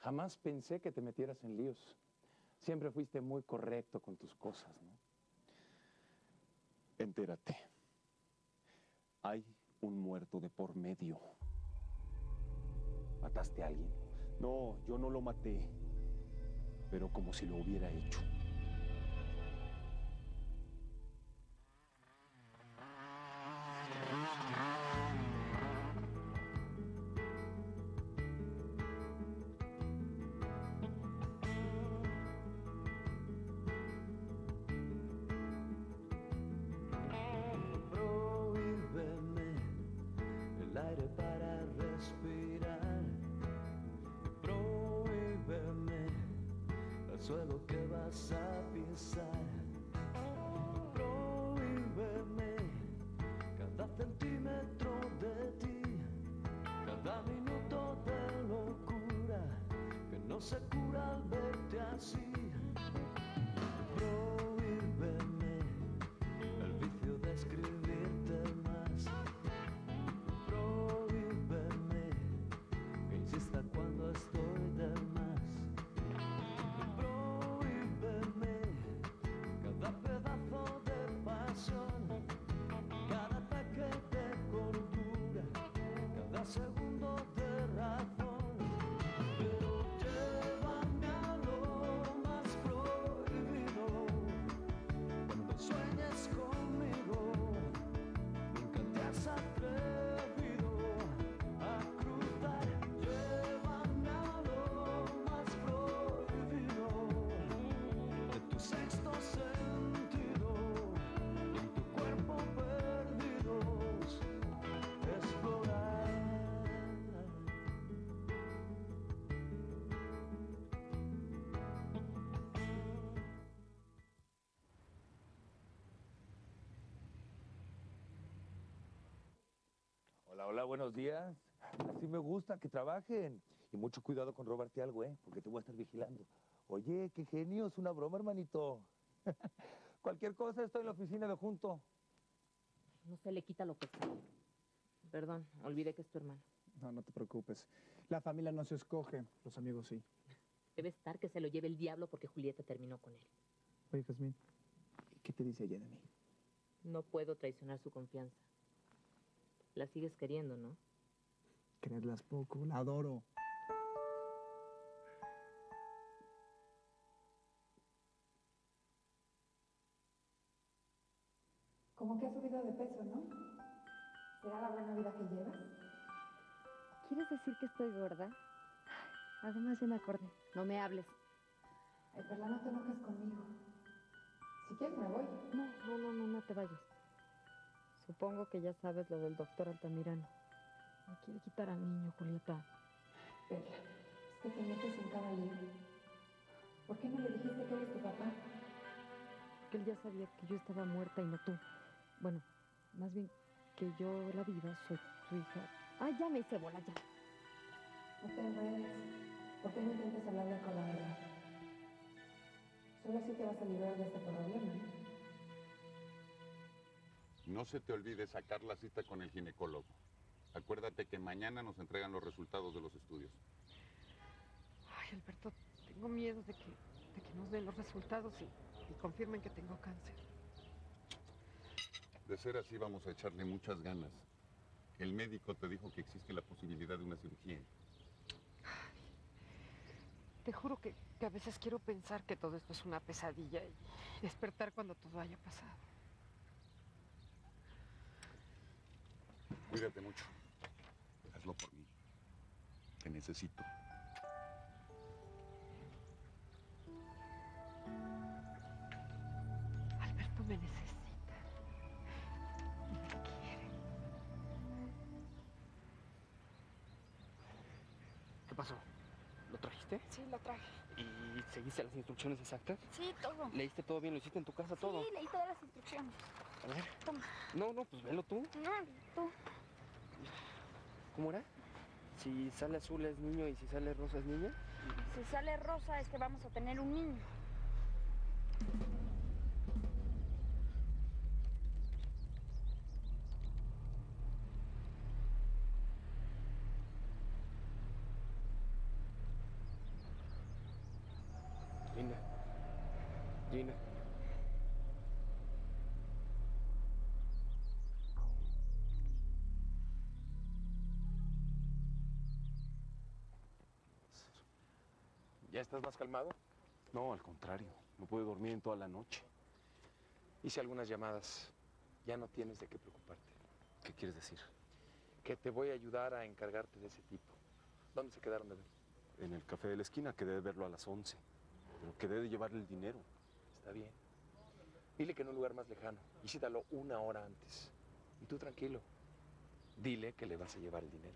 Jamás pensé que te metieras en líos. Siempre fuiste muy correcto con tus cosas, ¿no? Entérate. Hay un muerto de por medio. ¿Mataste a alguien? No, yo no lo maté. Pero como si lo hubiera hecho. Prohíbeme el aire para respirar. Prohíbeme el suelo que vas a pisar. Prohíbeme cada centímetro de ti, cada minuto de locura que no se cura al verte así. Prohíbeme el vicio de escribirte más. Prohíbeme que insista cuando estoy de más. Prohíbeme cada pedazo de pasión, cada ataque de cordura, cada segundo de razón. Pero llévame a lo más prohibido. Cuando sueñes conmigo, nunca te has atrevido a cruzar. Llévame a lo más prohibido de tu sexto sentido, y en tu cuerpo perdidos explorar. Hola, hola, buenos días. Así me gusta que trabajen. Y mucho cuidado con robarte algo, porque te voy a estar vigilando. Oye, qué genio, es una broma, hermanito. Cualquier cosa, estoy en la oficina de junto. No se le quita lo que sabe. Perdón, olvidé que es tu hermano. No, no te preocupes. La familia no se escoge, los amigos sí. Debe estar que se lo lleve el diablo porque Julieta terminó con él. Oye, Jazmín, ¿qué te dice ella de mí? No puedo traicionar su confianza. La sigues queriendo, ¿no? Creerlas poco, la adoro. Como que has subido de peso, ¿no? ¿Será la buena vida que llevas? ¿Quieres decir que estoy gorda? Además, ya me acordé. No me hables. Ay, Perla, no te enojes conmigo. Si quieres me voy. No te vayas. Supongo que ya sabes lo del doctor Altamirano. Me quiere quitar al niño, Julieta. Perla, es que te metes en cada lío. ¿Por qué no le dijiste que eres tu papá? Que él ya sabía que yo estaba muerta y no tú. Bueno, más bien que yo, la viva, soy tu hija. Ay, ya me hice bola, ya. No te enredes. ¿Por qué no intentas hablarle con la verdad? Solo así te vas a librar de este problema, ¿eh? No se te olvide sacar la cita con el ginecólogo. Acuérdate que mañana nos entregan los resultados de los estudios. Ay, Alberto, tengo miedo de que nos den los resultados y confirmen que tengo cáncer. De ser así, vamos a echarle muchas ganas. El médico te dijo que existe la posibilidad de una cirugía. Te juro que a veces quiero pensar que todo esto es una pesadilla y despertar cuando todo haya pasado. Cuídate mucho. Hazlo por mí. Te necesito. Alberto me necesita. Me quiere. ¿Qué pasó? ¿Lo trajiste? Sí, lo traje. ¿Y seguiste las instrucciones exactas? Sí, todo. ¿Leíste todo bien? ¿Lo hiciste en tu casa todo? Sí, leí todas las instrucciones. A ver. Toma. No, pues velo tú. No, tú. ¿Cómo era? Si sale azul es niño y si sale rosa es niña. Si sale rosa es que vamos a tener un niño. Gina. Gina. ¿Ya estás más calmado? No, al contrario. No pude dormir en toda la noche. Hice algunas llamadas. Ya no tienes de qué preocuparte. ¿Qué quieres decir? Que te voy a ayudar a encargarte de ese tipo. ¿Dónde se quedaron de ver? En el café de la esquina, quedé de verlo a las 11. Pero quedé de llevarle el dinero. Está bien. Dile que en un lugar más lejano. Y cítalo 1 hora antes. Y tú tranquilo. Dile que le vas a llevar el dinero.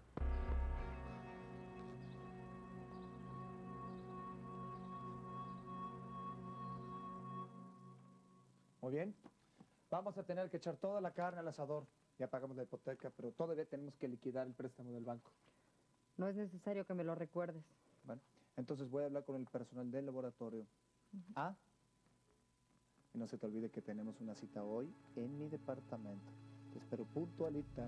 Muy bien. Vamos a tener que echar toda la carne al asador. Ya pagamos la hipoteca, pero todavía tenemos que liquidar el préstamo del banco. No es necesario que me lo recuerdes. Bueno, entonces voy a hablar con el personal del laboratorio. Ah, y no se te olvide que tenemos una cita hoy en mi departamento. Te espero puntualita.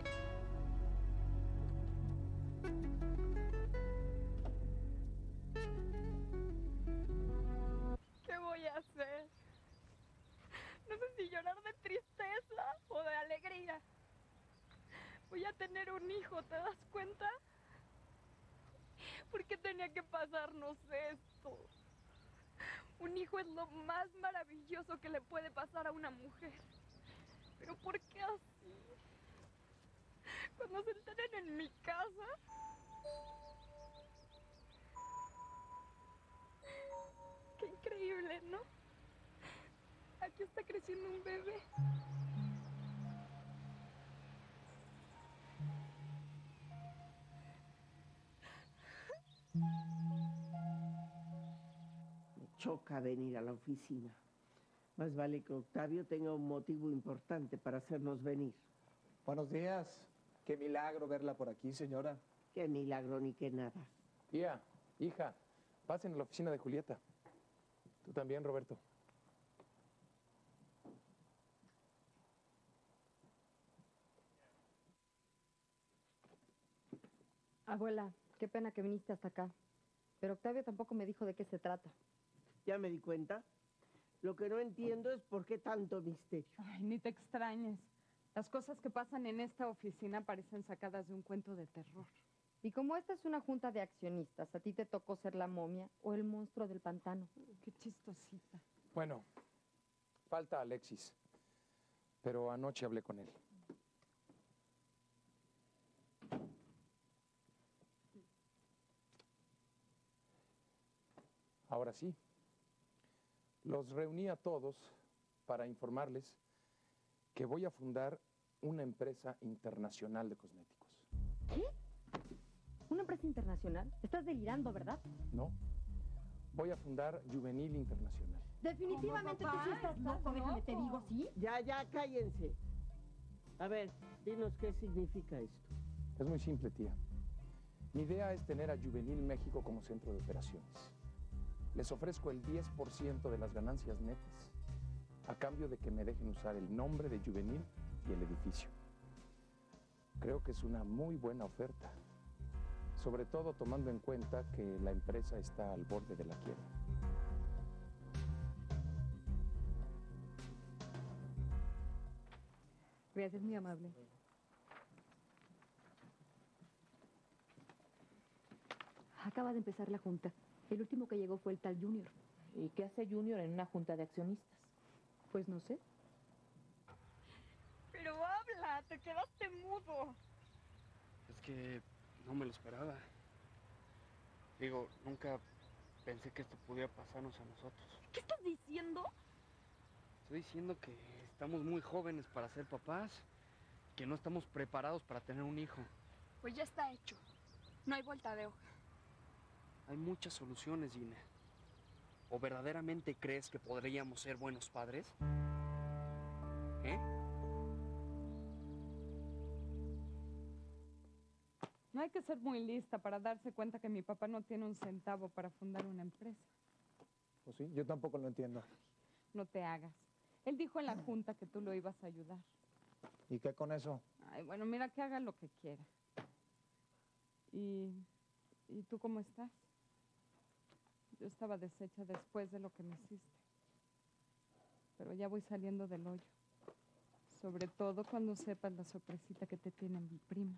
¿Qué voy a hacer? No sé si llorar de tristeza o de alegría. Voy a tener un hijo, ¿te das cuenta? ¿Por qué tenía que pasarnos esto? Un hijo es lo más maravilloso que le puede pasar a una mujer. ¿Pero por qué así? Cuando se enteren en mi casa... Qué increíble, ¿no? Aquí está creciendo un bebé. Me choca venir a la oficina. Más vale que Octavio tenga un motivo importante para hacernos venir. Buenos días. Qué milagro verla por aquí, señora. Qué milagro ni qué nada. Tía, hija, pasen a la oficina de Julieta. Tú también, Roberto. Abuela, qué pena que viniste hasta acá. Pero Octavio tampoco me dijo de qué se trata. Ya me di cuenta. Lo que no entiendo es por qué tanto misterio. Ay, ni te extrañes. Las cosas que pasan en esta oficina parecen sacadas de un cuento de terror. Y como esta es una junta de accionistas, a ti te tocó ser la momia o el monstruo del pantano. Qué chistosita. Bueno, falta Alexis. Pero anoche hablé con él. Ahora sí. Los reuní a todos para informarles que voy a fundar una empresa internacional de cosméticos. ¿Qué? ¿Una empresa internacional? Estás delirando, ¿verdad? No. Voy a fundar Juvenil Internacional. Definitivamente tú sí estás loco, déjame te digo, ¿sí? Ya, cállense. A ver, dinos qué significa esto. Es muy simple, tía. Mi idea es tener a Juvenil México como centro de operaciones. Les ofrezco el 10% de las ganancias netas a cambio de que me dejen usar el nombre de Juvenil y el edificio. Creo que es una muy buena oferta, sobre todo tomando en cuenta que la empresa está al borde de la quiebra. Gracias, muy amable. Acaba de empezar la junta. El último que llegó fue el tal Junior. ¿Y qué hace Junior en una junta de accionistas? Pues no sé. Pero habla, te quedaste mudo. Es que no me lo esperaba. Digo, nunca pensé que esto pudiera pasarnos a nosotros. ¿Qué estás diciendo? Estoy diciendo que estamos muy jóvenes para ser papás, que no estamos preparados para tener un hijo. Pues ya está hecho. No hay vuelta de hoja. Hay muchas soluciones, Gina. ¿O verdaderamente crees que podríamos ser buenos padres? ¿Eh? No hay que ser muy lista para darse cuenta que mi papá no tiene un centavo para fundar una empresa. Pues sí, yo tampoco lo entiendo. No te hagas. Él dijo en la junta que tú lo ibas a ayudar. ¿Y qué con eso? Ay, bueno, mira, que haga lo que quiera. ¿Y tú cómo estás? Yo estaba deshecha después de lo que me hiciste. Pero ya voy saliendo del hoyo. Sobre todo cuando sepas la sorpresita que te tiene mi prima.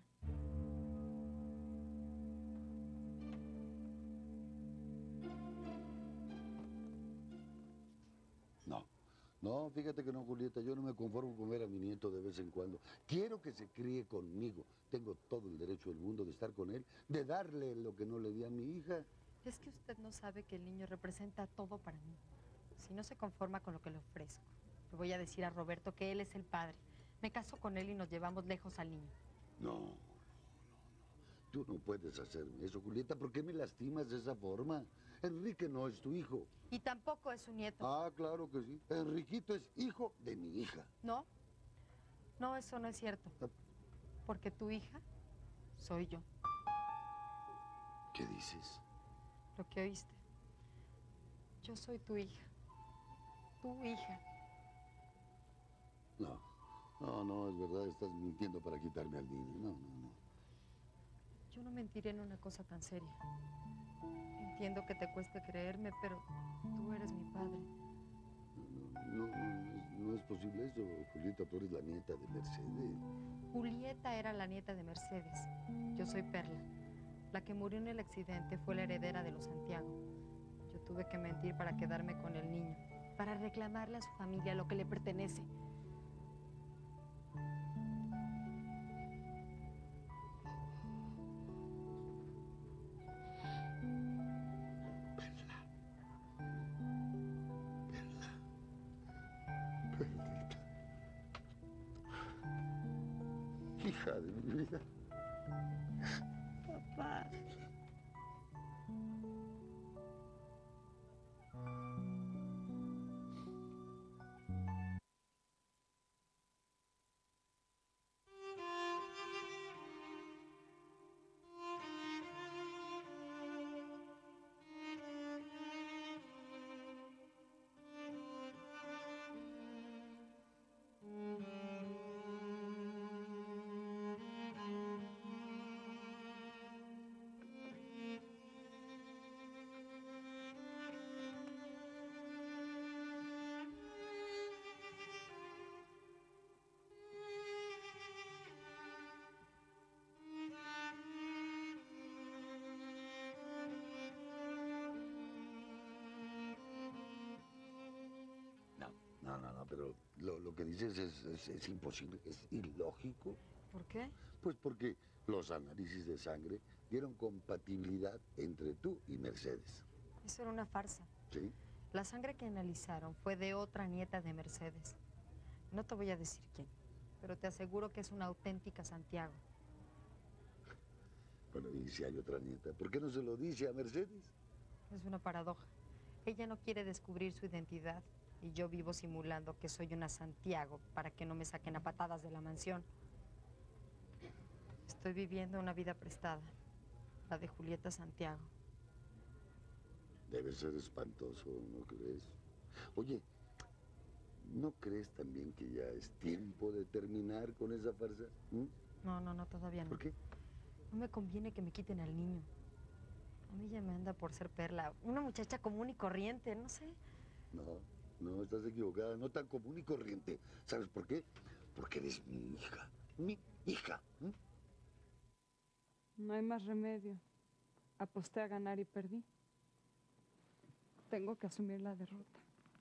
No, fíjate que no, Julieta, yo no me conformo con ver a mi nieto de vez en cuando. Quiero que se críe conmigo. Tengo todo el derecho del mundo de estar con él, de darle lo que no le di a mi hija. Es que usted no sabe que el niño representa todo para mí. Si no se conforma con lo que le ofrezco, le voy a decir a Roberto que él es el padre. Me caso con él y nos llevamos lejos al niño. No. Tú no puedes hacerme eso, Julieta. ¿Por qué me lastimas de esa forma? Enrique no es tu hijo. Y tampoco es su nieto. Ah, claro que sí. Enriquito es hijo de mi hija. No, eso no es cierto. Porque tu hija soy yo. ¿Qué dices? Lo que oíste. Yo soy tu hija. Tu hija. No, es verdad, estás mintiendo para quitarme al niño. No. Yo no mentiré en una cosa tan seria. Entiendo que te cueste creerme, pero tú eres mi padre. No es posible eso, Julieta. Tú eres la nieta de Mercedes. Julieta era la nieta de Mercedes. Yo soy Perla. La que murió en el accidente fue la heredera de los Santiago. Yo tuve que mentir para quedarme con el niño, para reclamarle a su familia lo que le pertenece. Hija de mi vida. Papá. No, pero lo que dices es imposible, es ilógico. ¿Por qué? Pues porque los análisis de sangre dieron compatibilidad entre tú y Mercedes. Eso era una farsa. ¿Sí? La sangre que analizaron fue de otra nieta de Mercedes. No te voy a decir quién, pero te aseguro que es una auténtica Santiago. Bueno, y si hay otra nieta, ¿por qué no se lo dice a Mercedes? Es una paradoja. Ella no quiere descubrir su identidad y yo vivo simulando que soy una Santiago para que no me saquen a patadas de la mansión. Estoy viviendo una vida prestada, la de Julieta Santiago. Debe ser espantoso, ¿no crees? Oye, ¿no crees también que ya es tiempo de terminar con esa farsa? No, todavía no. ¿Por qué? No me conviene que me quiten al niño. A mí ya me anda por ser Perla, una muchacha común y corriente, no sé. No, estás equivocada, no tan común y corriente. ¿Sabes por qué? Porque eres mi hija. Mi hija. No hay más remedio. Aposté a ganar y perdí. Tengo que asumir la derrota.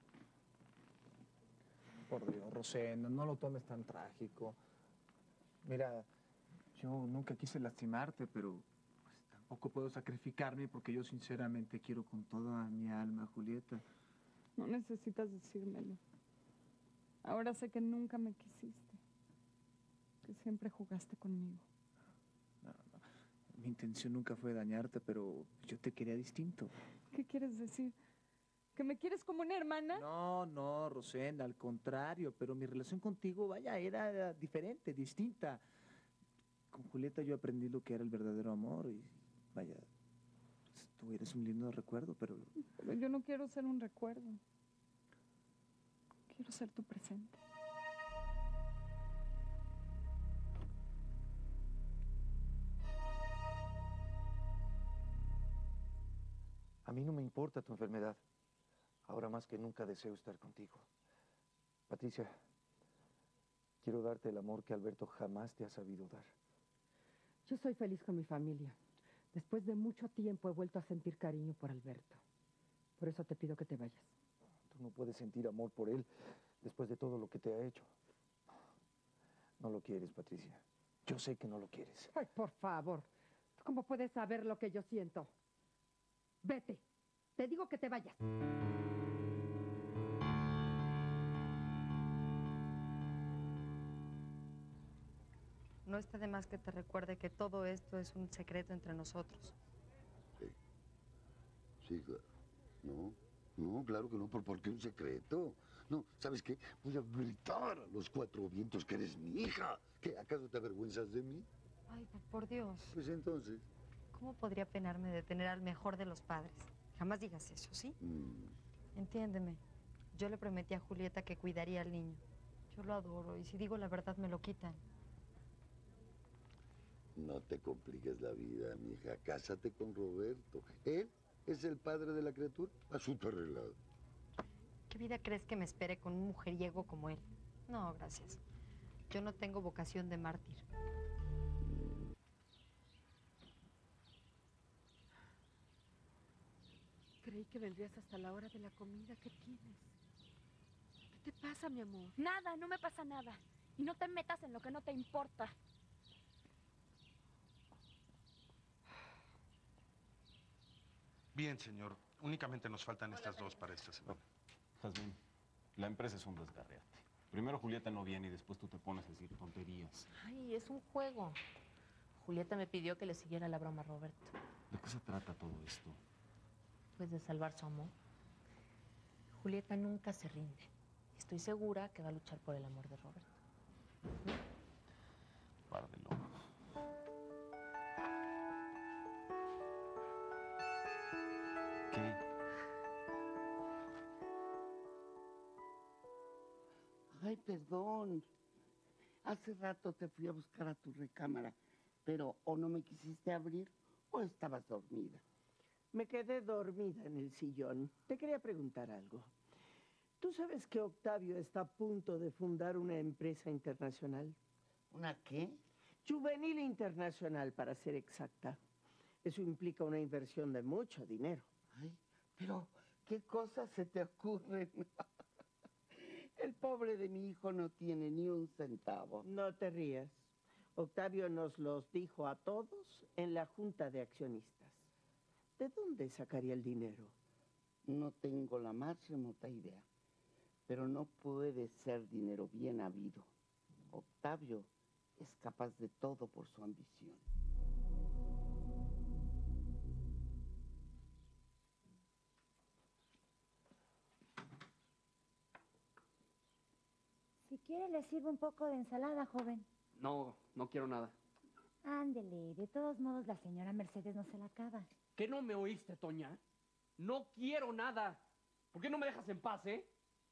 Por Dios, Rosendo, no lo tomes tan trágico. Mira, yo nunca quise lastimarte, pero pues, tampoco puedo sacrificarme porque yo sinceramente quiero con toda mi alma a Julieta. No necesitas decírmelo. Ahora sé que nunca me quisiste. Que siempre jugaste conmigo. No. Mi intención nunca fue dañarte, pero yo te quería distinto. ¿Qué quieres decir? ¿Que me quieres como una hermana? No, Rosenda, al contrario, pero mi relación contigo, vaya, era diferente, distinta. Con Julieta yo aprendí lo que era el verdadero amor y, vaya, pues, tú eres un lindo recuerdo, pero yo no quiero ser un recuerdo. Quiero ser tu presente. A mí no me importa tu enfermedad. Ahora más que nunca deseo estar contigo. Patricia, quiero darte el amor que Alberto jamás te ha sabido dar. Yo soy feliz con mi familia. Después de mucho tiempo he vuelto a sentir cariño por Alberto. Por eso te pido que te vayas. Tú no puedes sentir amor por él después de todo lo que te ha hecho. No lo quieres, Patricia. Yo sé que no lo quieres. Ay, por favor. ¿Tú cómo puedes saber lo que yo siento? Vete. Te digo que te vayas. No está de más que te recuerde que todo esto es un secreto entre nosotros. Sí. Sí, claro. No, claro que no. ¿Por qué un secreto? No, ¿sabes qué? Voy a gritar a los cuatro vientos que eres mi hija. ¿Qué? ¿Acaso te avergüenzas de mí? Ay, por Dios. Pues entonces. ¿Cómo podría penarme de tener al mejor de los padres? Jamás digas eso, ¿sí? Entiéndeme. Yo le prometí a Julieta que cuidaría al niño. Yo lo adoro y si digo la verdad me lo quitan. No te compliques la vida, mija. Cásate con Roberto. Él es el padre de la criatura. Asunto arreglado. ¿Qué vida crees que me espere con un mujeriego como él? No, gracias. Yo no tengo vocación de mártir. Creí que vendrías hasta la hora de la comida. ¿Qué tienes? ¿Qué te pasa, mi amor? Nada, no me pasa nada. Y no te metas en lo que no te importa. Bien, señor. Únicamente nos faltan estas dos para esta semana. Jazmín, la empresa es un desgarriate. Primero Julieta no viene y después tú te pones a decir tonterías. Ay, es un juego. Julieta me pidió que le siguiera la broma a Roberto. ¿De qué se trata todo esto? Pues de salvar su amor. Julieta nunca se rinde. Estoy segura que va a luchar por el amor de Roberto. Par de locos. ¿Qué? Ay, perdón. Hace rato te fui a buscar a tu recámara, pero o no me quisiste abrir o estabas dormida. Me quedé dormida en el sillón. Te quería preguntar algo. ¿Tú sabes que Octavio está a punto de fundar una empresa internacional? ¿Una qué? Juvenil Internacional, para ser exacta. Eso implica una inversión de mucho dinero. Ay, pero ¿qué cosas se te ocurren? El pobre de mi hijo no tiene ni un centavo. No te rías. Octavio nos los dijo a todos en la junta de accionistas. ¿De dónde sacaría el dinero? No tengo la más remota idea. Pero no puede ser dinero bien habido. Octavio es capaz de todo por su ambición. Si quiere, le sirvo un poco de ensalada, joven. No, no quiero nada. Ándele, de todos modos la señora Mercedes no se la acaba. ¿Qué no me oíste, Toña? No quiero nada. ¿Por qué no me dejas en paz, eh?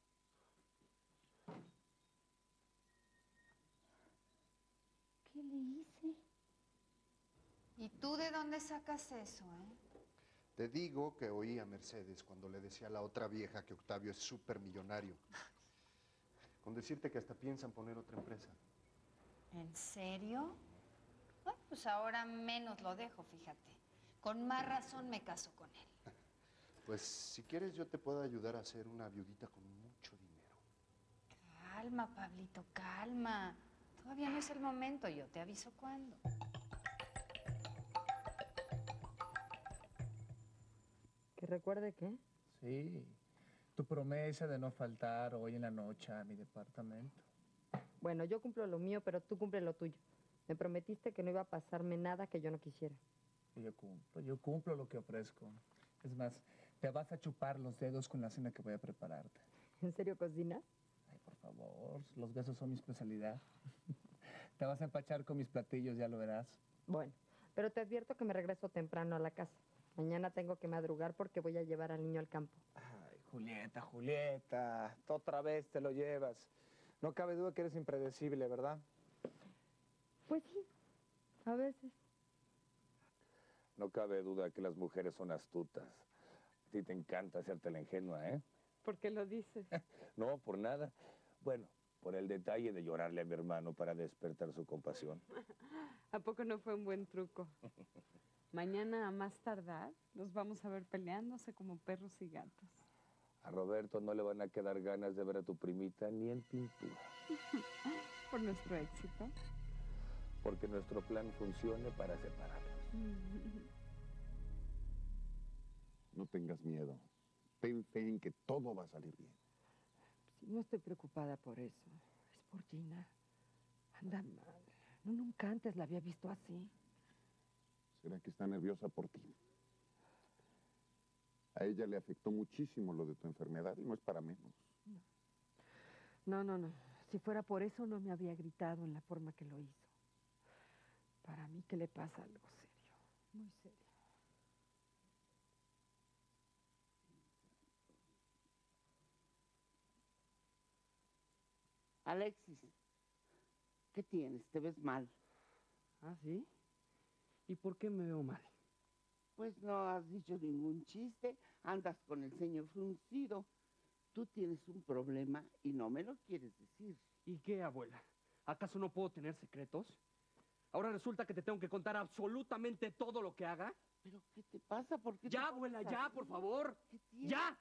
¿Qué le hice? ¿Y tú de dónde sacas eso, Te digo que oí a Mercedes cuando le decía a la otra vieja que Octavio es supermillonario. Con decirte que hasta piensan poner otra empresa. ¿En serio? Bueno, pues ahora menos lo dejo, fíjate. Con más razón me caso con él. Pues si quieres yo te puedo ayudar a ser una viudita con mucho dinero. Calma, Pablito, calma. Todavía no es el momento, yo te aviso cuándo. ¿Que recuerde qué? Sí, tu promesa de no faltar hoy en la noche a mi departamento. Bueno, yo cumplo lo mío, pero tú cumple lo tuyo. Me prometiste que no iba a pasarme nada que yo no quisiera. Y yo cumplo lo que ofrezco. Es más, te vas a chupar los dedos con la cena que voy a prepararte. ¿En serio cocinas? Ay, por favor, los besos son mi especialidad. Te vas a empachar con mis platillos, ya lo verás. Bueno, pero te advierto que me regreso temprano a la casa. Mañana tengo que madrugar porque voy a llevar al niño al campo. Ay, Julieta, otra vez te lo llevas. No cabe duda que eres impredecible, ¿verdad? Pues sí, a veces. No cabe duda que las mujeres son astutas. Sí, te encanta hacerte la ingenua, ¿eh? ¿Por qué lo dices? No, por nada. Bueno, por el detalle de llorarle a mi hermano para despertar su compasión. ¿A poco no fue un buen truco? Mañana, a más tardar, los vamos a ver peleándose como perros y gatos. A Roberto no le van a quedar ganas de ver a tu primita ni en pintura. Por nuestro éxito. Porque nuestro plan funcione para separarlos. No tengas miedo. Ten fe en que todo va a salir bien. Sí, no estoy preocupada por eso. Es por Gina. Anda mal. No, nunca antes la había visto así. ¿Será que está nerviosa por ti? A ella le afectó muchísimo lo de tu enfermedad y no es para menos. No, no, no. Si fuera por eso, no me habría gritado en la forma que lo hizo. Para mí que le pasa algo serio. Muy serio. Alexis, ¿qué tienes? ¿Te ves mal? ¿Ah, sí? ¿Y por qué me veo mal? Pues no has dicho ningún chiste, andas con el ceño fruncido. Tú tienes un problema y no me lo quieres decir. ¿Y qué, abuela? ¿Acaso no puedo tener secretos? ¿Ahora resulta que te tengo que contar absolutamente todo lo que haga? ¿Pero qué te pasa? ¿Por qué ¡Ya, abuela, ya, por favor! ¡Ya!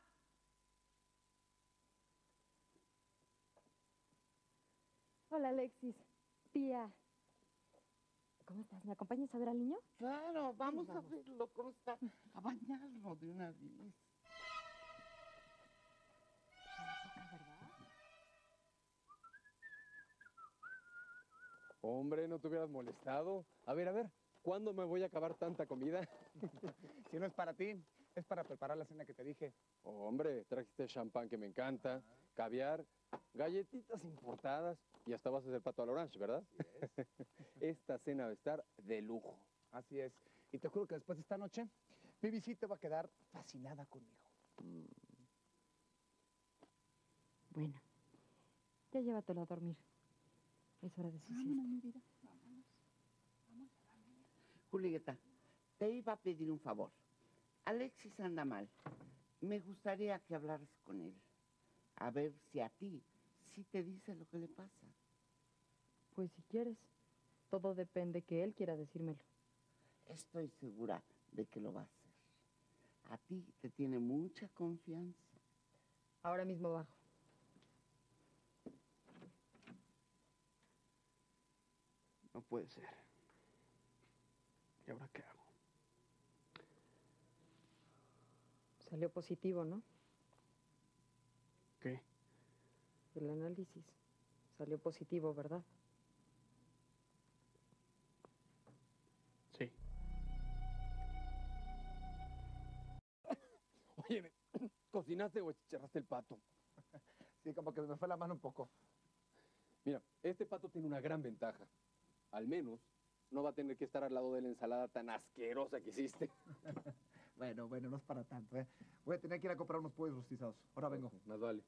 Hola, Alexis. Tía. ¿Cómo estás? ¿Me acompañas a ver al niño? Claro, vamos a verlo, ¿cómo está? A bañarlo de una vez. Hombre, no te hubieras molestado. A ver, ¿cuándo me voy a acabar tanta comida? Si no es para ti, es para preparar la cena que te dije. Hombre, trajiste champán que me encanta, caviar, galletitas importadas y hasta vas a hacer pato a la orange, ¿verdad? Esta cena va a estar de lujo. Así es. Y te juro que después de esta noche, mi visita va a quedar fascinada conmigo. Bueno, ya llévatelo a dormir. Es hora de su siesta. Mi vida. Vámonos. Julieta, te iba a pedir un favor. Alexis anda mal. Me gustaría que hablaras con él. A ver si a ti sí te dice lo que le pasa. Pues si quieres. Todo depende que él quiera decírmelo. Estoy segura de que lo va a hacer. A ti te tiene mucha confianza. Ahora mismo bajo. No puede ser. ¿Y ahora qué hago? Salió positivo, ¿no? ¿Qué? El análisis. Salió positivo, ¿verdad? Sí. Oye, ¿cocinaste o chicharraste el pato? Sí, como que me fue la mano un poco. Mira, este pato tiene una gran ventaja. Al menos no va a tener que estar al lado de la ensalada tan asquerosa que hiciste. Bueno, no es para tanto, ¿eh? Voy a tener que ir a comprar unos pollos rostizados. Ahora vengo. Más vale.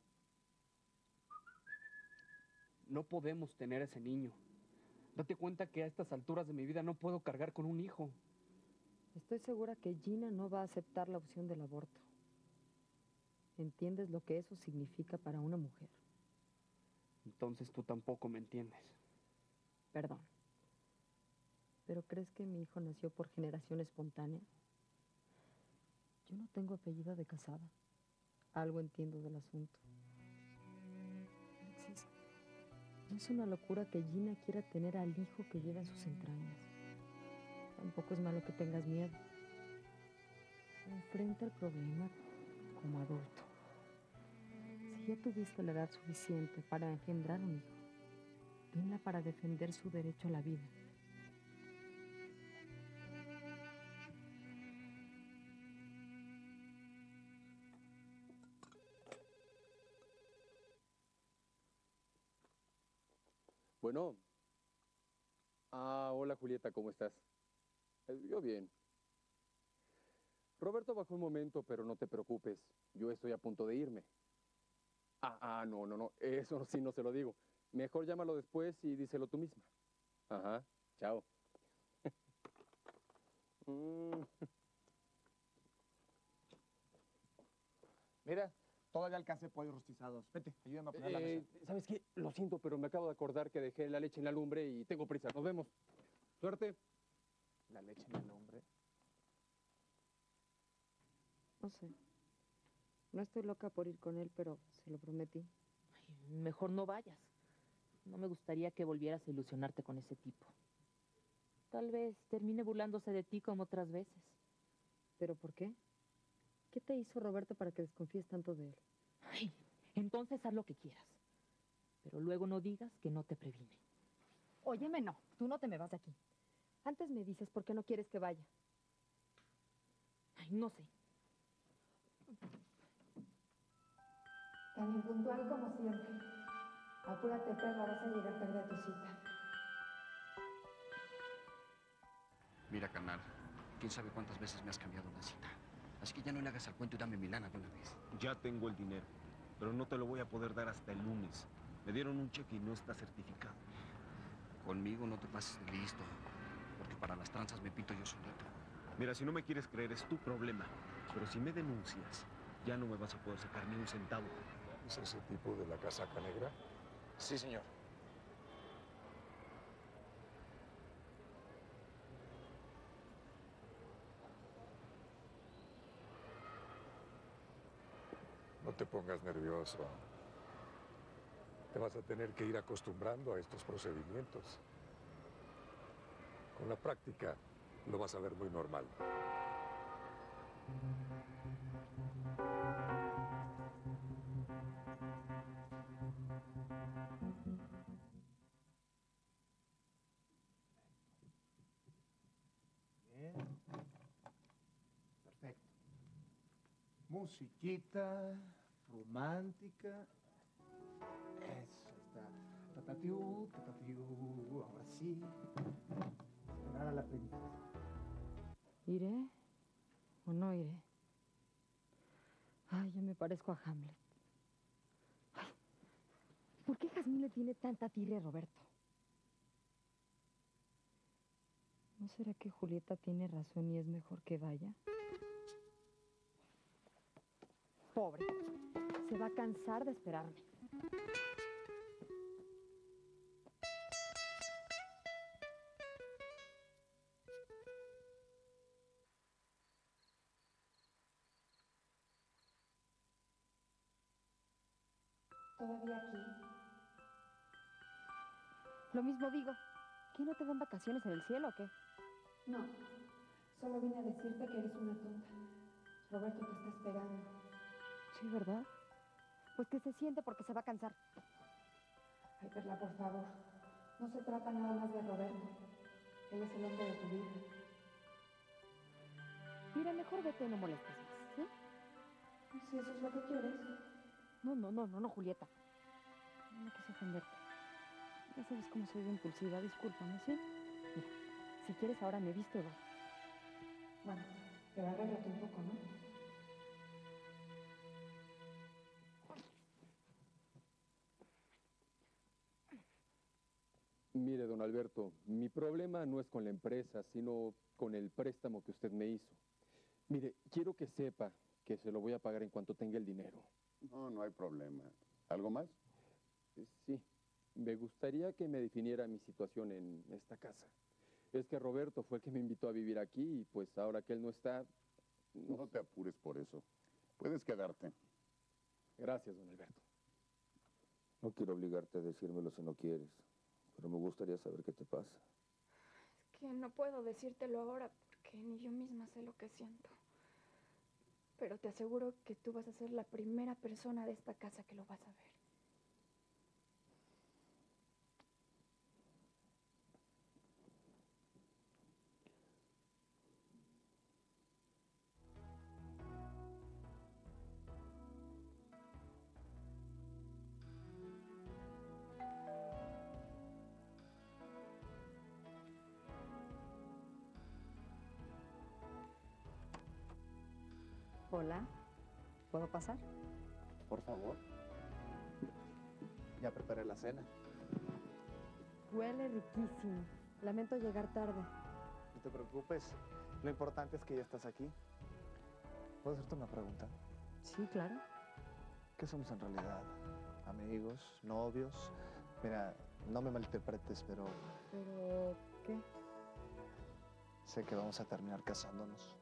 No podemos tener a ese niño. Date cuenta que a estas alturas de mi vida no puedo cargar con un hijo. Estoy segura que Gina no va a aceptar la opción del aborto. ¿Entiendes lo que eso significa para una mujer? Entonces tú tampoco me entiendes. Perdón. ¿Pero crees que mi hijo nació por generación espontánea? Yo no tengo apellido de casada. Algo entiendo del asunto. Alexis, no es una locura que Gina quiera tener al hijo que lleva en sus entrañas. Tampoco es malo que tengas miedo. Enfrenta el problema como adulto. Si ya tuviste la edad suficiente para engendrar un hijo, tenla para defender su derecho a la vida. Bueno. Hola Julieta, ¿cómo estás? Yo bien. Roberto bajó un momento, pero no te preocupes. Yo estoy a punto de irme. No. Eso sí no se lo digo. Mejor llámalo después y díselo tú misma. Ajá, chao. Mira, todavía alcancé pollos rostizados. Vete, ayúdame a poner la mesa. ¿Sabes qué? Lo siento, pero me acabo de acordar que dejé la leche en la lumbre y tengo prisa. Nos vemos. Suerte. La leche en el hombre. No sé. No estoy loca por ir con él, pero se lo prometí. Ay, mejor no vayas. No me gustaría que volvieras a ilusionarte con ese tipo. Tal vez termine burlándose de ti como otras veces. ¿Pero por qué? ¿Qué te hizo Roberto para que desconfíes tanto de él? Ay, entonces haz lo que quieras. Pero luego no digas que no te previne. Óyeme, no. Tú no te me vas de aquí. Antes me dices por qué no quieres que vaya. Ay, no sé. Tan impuntual como siempre. Apúrate, perra, vas a llegar tarde a tu cita. Mira, carnal, quién sabe cuántas veces me has cambiado la cita. Así que ya no le hagas al cuento y dame mi lana de una vez. Ya tengo el dinero, pero no te lo voy a poder dar hasta el lunes. Me dieron un cheque y no está certificado. Conmigo no te pases de listo, porque para las tranzas me pinto yo solito. Mira, si no me quieres creer es tu problema, pero si me denuncias, ya no me vas a poder sacar ni un centavo. ¿Es ese tipo de la casaca negra? Sí, señor. No te pongas nervioso. Te vas a tener que ir acostumbrando a estos procedimientos. Con la práctica lo vas a ver muy normal. Bien. Perfecto. Musiquita romántica. Eso está. Tatatiu, tatatiu. Ahora sí. Esperar a la princesa. ¿Iré o no iré? Ay, yo me parezco a Hamlet. Ay, ¿por qué Jazmín le tiene tanta tirria a Roberto? ¿No será que Julieta tiene razón y es mejor que vaya? Pobre, se va a cansar de esperarme. ¿Todavía aquí? Lo mismo digo. ¿Qué, no te dan vacaciones en el cielo o qué? No, solo vine a decirte que eres una tonta. Roberto te está esperando. Sí, ¿verdad? Pues que se siente porque se va a cansar. Ay, Perla, por favor. No se trata nada más de Roberto. Él es el hombre de tu vida. Mira, mejor vete y no molestes más, ¿sí? Si eso es lo que quieres. No, Julieta. No quise ofenderte. Ya sabes cómo soy de impulsiva, discúlpame, ¿sí? Mira, si quieres ahora me visto y voy. Bueno, pero arréglate un poco, ¿no? Mire, don Alberto, mi problema no es con la empresa, sino con el préstamo que usted me hizo. Mire, quiero que sepa que se lo voy a pagar en cuanto tenga el dinero. No, no hay problema. ¿Algo más? Sí, me gustaría que me definiera mi situación en esta casa. Es que Roberto fue el que me invitó a vivir aquí y pues ahora que él no está... No te apures por eso. Puedes quedarte. Gracias, don Alberto. No quiero obligarte a decírmelo si no quieres, pero me gustaría saber qué te pasa. Es que no puedo decírtelo ahora porque ni yo misma sé lo que siento. Pero te aseguro que tú vas a ser la primera persona de esta casa que lo vas a ver. Hola, ¿puedo pasar? Por favor. Ya preparé la cena. Huele riquísimo. Lamento llegar tarde. No te preocupes. Lo importante es que ya estás aquí. ¿Puedo hacerte una pregunta? Sí, claro. ¿Qué somos en realidad? ¿Amigos? ¿Novios? Mira, no me malinterpretes, pero ¿Pero qué? sé que vamos a terminar casándonos.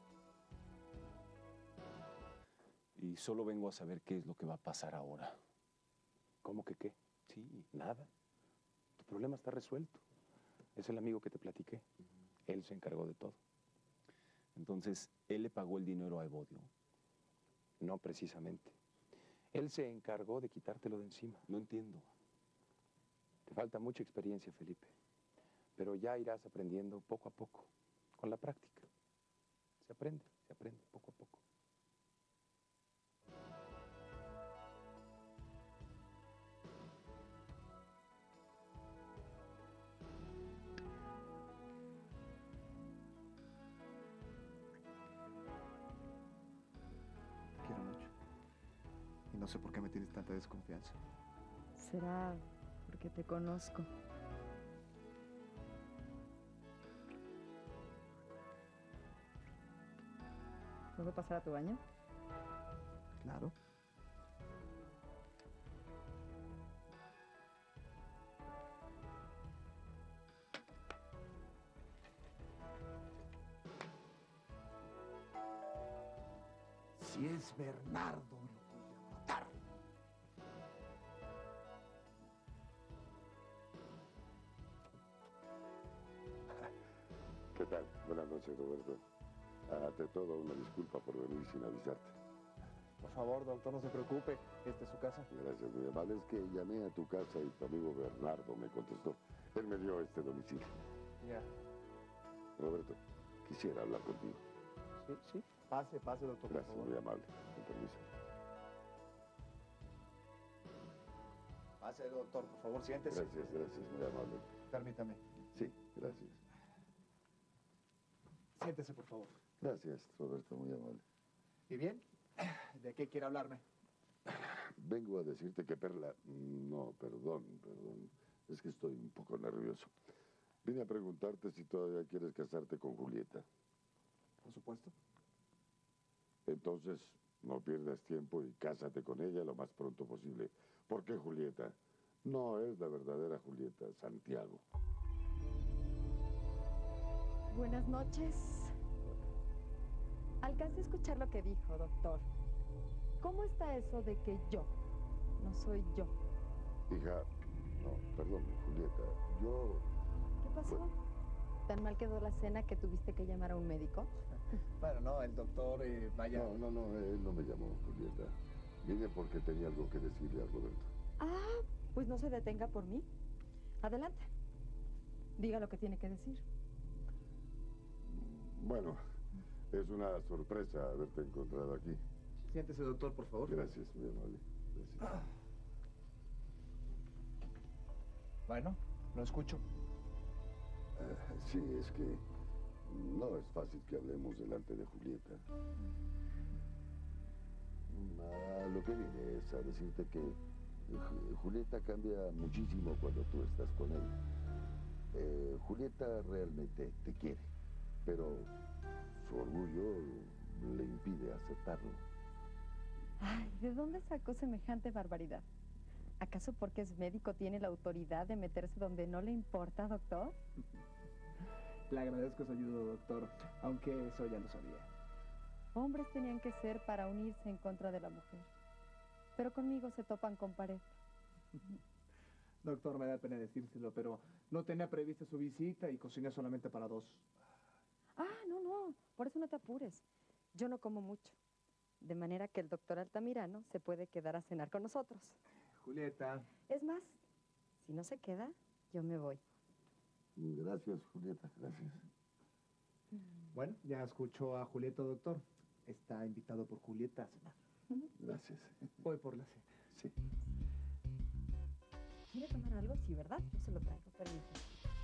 Y solo vengo a saber qué es lo que va a pasar ahora. ¿Cómo que qué? Sí, nada. Tu problema está resuelto. Es el amigo que te platiqué. Él se encargó de todo. Entonces, ¿él le pagó el dinero a Evodio? No precisamente. Él se encargó de quitártelo de encima. No entiendo. Te falta mucha experiencia, Felipe. Pero ya irás aprendiendo poco a poco, con la práctica. Se aprende poco a poco. Te quiero mucho. Y no sé por qué me tienes tanta desconfianza. Será porque te conozco. ¿Puedo pasar a tu baño? Claro. Si es Bernardo, lo voy a matar. ¿Qué tal? Buenas noches, Roberto. Ante todo, una disculpa por venir sin avisarte. Por favor, doctor, no se preocupe. Esta es su casa. Gracias, muy amable. Es que llamé a tu casa y tu amigo Bernardo me contestó. Él me dio este domicilio. Ya. Roberto, quisiera hablar contigo. Sí, sí. Pase, pase, doctor, Gracias, por favor. muy amable. Con permiso. Pase, doctor, por favor, siéntese. Gracias, muy amable. Permítame. Sí, gracias. Siéntese, por favor. Gracias, Roberto, muy amable. ¿Y bien? ¿De qué quiere hablarme? Vengo a decirte que Perla... No, perdón. Es que estoy un poco nervioso. Vine a preguntarte si todavía quieres casarte con Julieta. Por supuesto. Entonces, no pierdas tiempo y cásate con ella lo más pronto posible. ¿Por qué Julieta? No es la verdadera Julieta, Santiago. Buenas noches. Alcancé a escuchar lo que dijo, doctor. ¿Cómo está eso de que yo no soy yo? Hija, no, perdón, Julieta, yo... ¿Qué pasó? ¿Tan mal quedó la cena que tuviste que llamar a un médico? Bueno, no, el doctor, vaya... No, él no me llamó, Julieta. Vine porque tenía algo que decirle a Roberto. Ah, pues no se detenga por mí. Adelante. Diga lo que tiene que decir. Bueno, es una sorpresa haberte encontrado aquí. Siéntese, doctor, por favor. Gracias, muy amable. Gracias. Bueno, lo escucho. Sí, es que no es fácil que hablemos delante de Julieta. A lo que vine es a decirte que Julieta cambia muchísimo cuando tú estás con ella. Julieta realmente te quiere, pero su orgullo le impide aceptarlo. Ay, ¿de dónde sacó semejante barbaridad? ¿Acaso porque es médico tiene la autoridad de meterse donde no le importa, doctor? Le agradezco su ayuda, doctor, aunque eso ya lo sabía. Hombres tenían que ser para unirse en contra de la mujer. Pero conmigo se topan con pared. Doctor, me da pena decírselo, pero no tenía prevista su visita y cociné solamente para 2. Ah, no, por eso no te apures. Yo no como mucho. De manera que el doctor Altamirano se puede quedar a cenar con nosotros. Julieta. Es más, si no se queda, yo me voy. Gracias, Julieta, gracias. Bueno, ya escuchó a Julieta, doctor. Está invitado por Julieta a cenar. Gracias. Voy por la cena. Sí. ¿Quiere tomar algo? Sí, ¿verdad? Yo se lo traigo, permítame.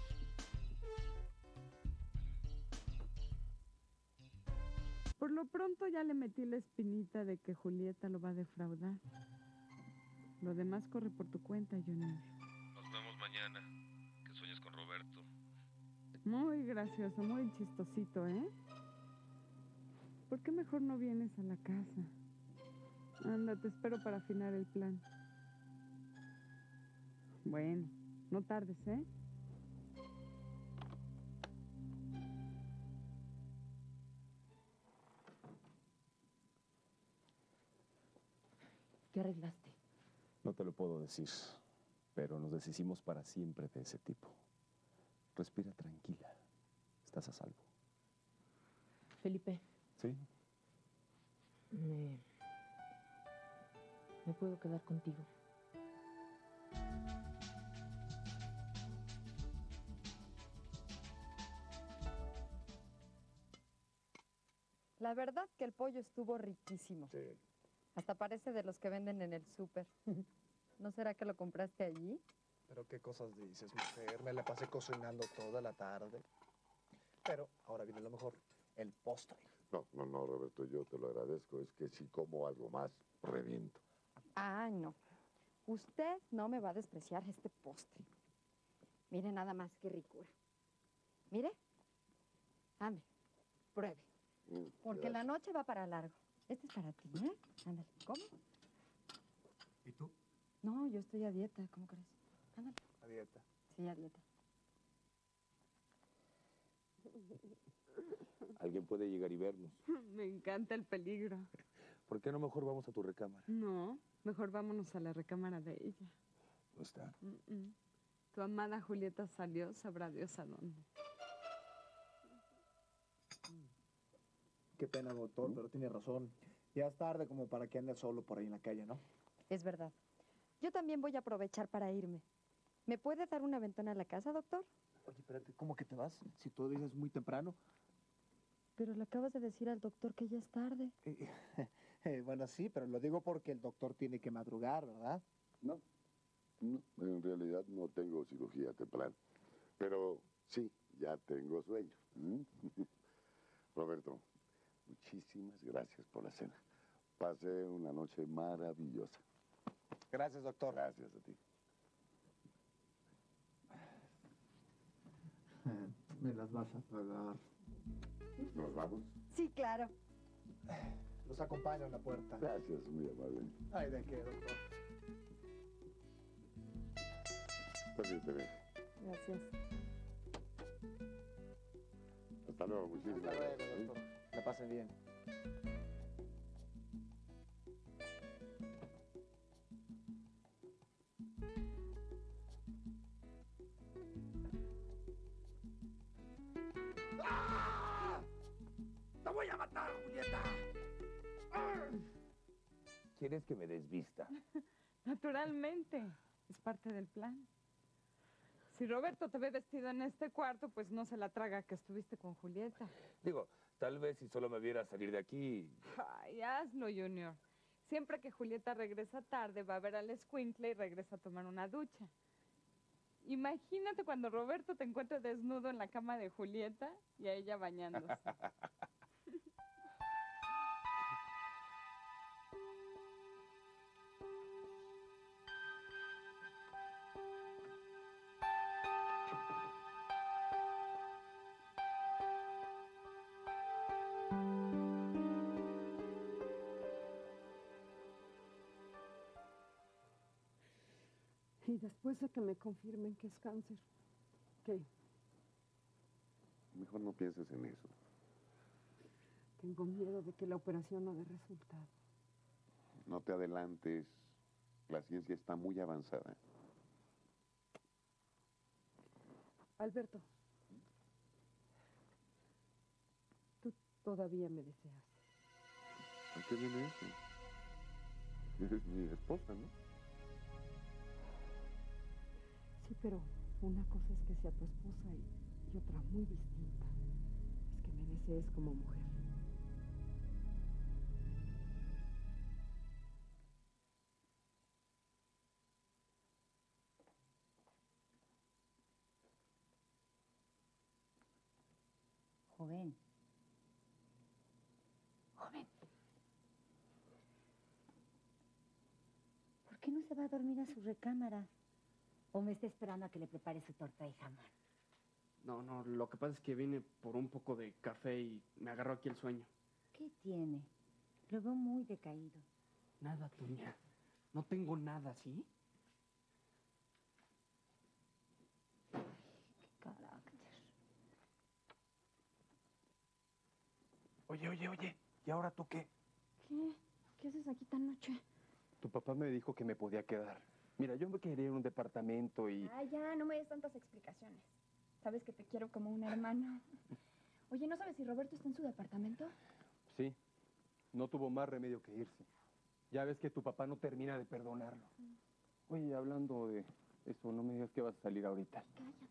Por lo pronto ya le metí la espinita de que Julieta lo va a defraudar. Lo demás corre por tu cuenta, Junior. Nos vemos mañana. Que sueñes con Roberto. Muy gracioso, muy chistosito, ¿eh? ¿Por qué mejor no vienes a la casa? Anda pero te espero para afinar el plan. Bueno, no tardes, ¿eh? ¿Qué arreglaste? No te lo puedo decir, pero nos deshicimos para siempre de ese tipo. Respira tranquila. Estás a salvo. Felipe. ¿Sí? ¿Me puedo quedar contigo? La verdad que el pollo estuvo riquísimo. Sí. Hasta parece de los que venden en el súper. ¿No será que lo compraste allí? Pero qué cosas dices, mujer. Me la pasé cocinando toda la tarde. Pero ahora viene lo mejor, el postre. No, Roberto, yo te lo agradezco. Es que si como algo más, reviento. Ah, no. Usted no me va a despreciar este postre. Mire nada más qué ricura. Mire. Ande, pruebe. Porque la noche va para largo. Este es para ti, ¿eh? Ándale, ¿cómo? ¿Y tú? No, yo estoy a dieta, ¿cómo crees? Ándale. A dieta. Sí, a dieta. Alguien puede llegar y vernos. Me encanta el peligro. ¿Por qué no mejor vamos a tu recámara? No, mejor vámonos a la recámara de ella. ¿No está? Tu amada Julieta salió, sabrá Dios a dónde. Qué pena, doctor, pero tiene razón. Ya es tarde como para que ande solo por ahí en la calle, ¿no? Es verdad. Yo también voy a aprovechar para irme. ¿Me puede dar una ventana a la casa, doctor? Oye, espérate, ¿cómo que te vas? Si todavía es muy temprano. Pero le acabas de decir al doctor que ya es tarde. Bueno, sí, pero lo digo porque el doctor tiene que madrugar, ¿verdad? No, en realidad no tengo cirugía temprana. Pero sí, ya tengo sueño. Roberto, muchísimas gracias por la cena. Pasé una noche maravillosa. Gracias, doctor. Gracias a ti. Me las vas a pagar. ¿Nos vamos? Sí, claro. Los acompaño a la puerta. Gracias, muy amable. Ay, ¿de qué, doctor? Permíteme. Gracias. Hasta luego, muchísimas Hasta luego, gracias. doctor. La pasen bien. ¡Ah! ¡Te voy a matar, Julieta! ¿Quieres que me desvista? Naturalmente, es parte del plan. Si Roberto te ve vestido en este cuarto, pues no se la traga que estuviste con Julieta. Digo, tal vez si solo me viera salir de aquí. Ay, hazlo, Junior. Siempre que Julieta regresa tarde, va a ver al escuincle y regresa a tomar una ducha. Imagínate cuando Roberto te encuentre desnudo en la cama de Julieta y a ella bañándose. Y después de que me confirmen que es cáncer, ¿qué? Mejor no pienses en eso. Tengo miedo de que la operación no dé resultado. No te adelantes. La ciencia está muy avanzada. Alberto, tú todavía me deseas. ¿A qué viene eso? Eres mi esposa, ¿no? Sí, pero una cosa es que sea tu esposa y otra muy distinta es que me desees como mujer. Joven. Joven. ¿Por qué no se va a dormir a su recámara? ¿O me está esperando a que le prepare su torta de jamón? No, lo que pasa es que vine por un poco de café y me agarró aquí el sueño. ¿Qué tiene? Lo veo muy decaído. Nada, Toña. No tengo nada, ¿sí? Qué carácter. Oye, ¿y ahora tú qué? ¿Qué? ¿Qué haces aquí tan noche? Tu papá me dijo que me podía quedar. Mira, yo me quería ir a un departamento y... Ay, ya, no me des tantas explicaciones. Sabes que te quiero como un hermano. Oye, ¿no sabes si Roberto está en su departamento? Sí, no tuvo más remedio que irse. Ya ves que tu papá no termina de perdonarlo. Oye, hablando de eso, no me digas que vas a salir ahorita. Cállate.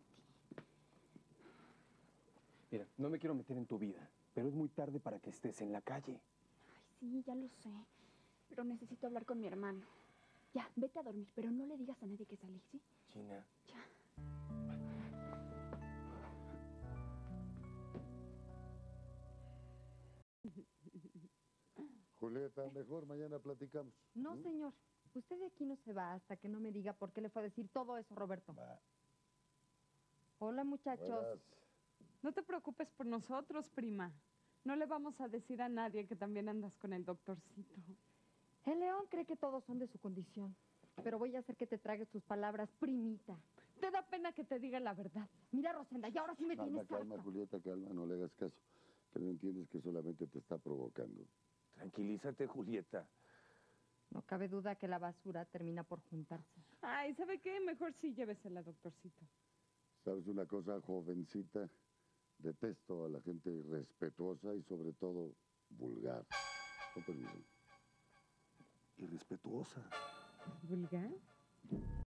Mira, no me quiero meter en tu vida, pero es muy tarde para que estés en la calle. Ay, sí, ya lo sé. Pero necesito hablar con mi hermano. Ya, vete a dormir, pero no le digas a nadie que salí, ¿sí? China. Ya. Julieta, mejor mañana platicamos. No, señor. Usted de aquí no se va hasta que no me diga por qué le fue a decir todo eso, Roberto. Hola, muchachos. Buenas. No te preocupes por nosotros, prima. No le vamos a decir a nadie que también andas con el doctorcito. El león cree que todos son de su condición. Pero voy a hacer que te tragues tus palabras, primita. Te da pena que te diga la verdad. Mira, Rosenda, y ahora sí me tienes Calma, harta. Julieta, calma, no le hagas caso. Que no entiendes que solamente te está provocando. Tranquilízate, Julieta. No cabe duda que la basura termina por juntarse. Ay, ¿sabe qué? Mejor sí llévesela, doctorcito. ¿Sabes una cosa, jovencita? Detesto a la gente irrespetuosa y sobre todo vulgar. Con permiso. Irrespetuosa. ¿Vulgar?